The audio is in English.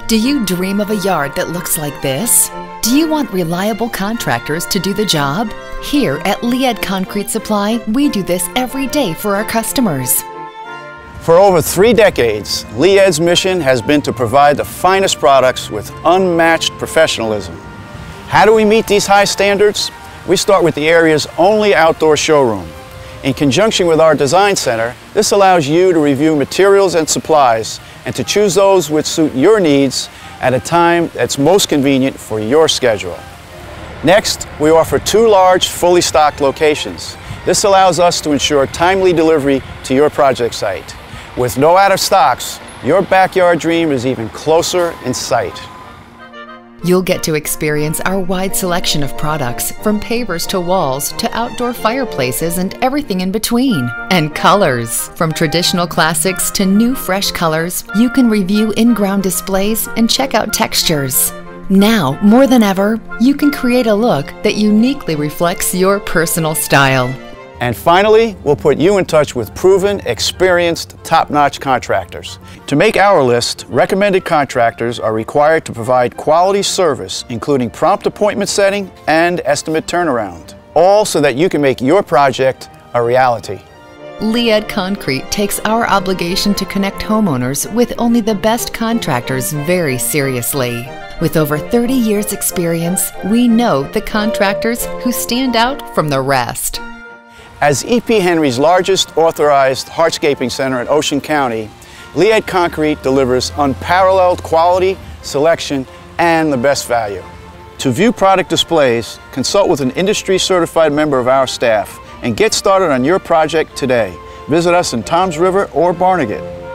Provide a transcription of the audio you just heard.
Do you dream of a yard that looks like this? Do you want reliable contractors to do the job? Here at Liad Concrete Supply, we do this every day for our customers. For over 3 decades, Liad's mission has been to provide the finest products with unmatched professionalism. How do we meet these high standards? We start with the area's only outdoor showroom. In conjunction with our design center, this allows you to review materials and supplies and to choose those which suit your needs at a time that's most convenient for your schedule. Next, we offer 2 large, fully stocked locations. This allows us to ensure timely delivery to your project site. With no out of stocks, your backyard dream is even closer in sight. You'll get to experience our wide selection of products, from pavers to walls to outdoor fireplaces and everything in between. And colors. From traditional classics to new fresh colors, you can review in-ground displays and check out textures. Now, more than ever, you can create a look that uniquely reflects your personal style. And finally, we'll put you in touch with proven, experienced, top-notch contractors. To make our list, recommended contractors are required to provide quality service, including prompt appointment setting and estimate turnaround, all so that you can make your project a reality. Liad Concrete takes our obligation to connect homeowners with only the best contractors very seriously. With over 30 years' experience, we know the contractors who stand out from the rest. As E.P. Henry's largest authorized hardscaping center in Ocean County, Liad Concrete delivers unparalleled quality, selection, and the best value. To view product displays, consult with an industry-certified member of our staff and get started on your project today. Visit us in Toms River or Barnegat.